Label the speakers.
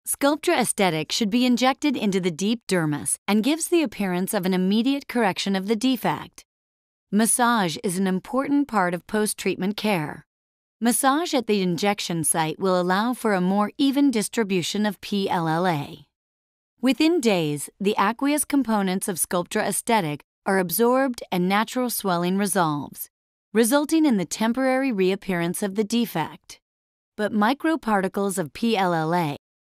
Speaker 1: Sculptra Aesthetic should be injected into the deep dermis and gives the appearance of an immediate correction of the defect. Massage is an important part of post-treatment care. Massage at the injection site will allow for a more even distribution of PLLA. Within days, the aqueous components of Sculptra Aesthetic are absorbed and natural swelling resolves, resulting in the temporary reappearance of the defect. But microparticles of PLLA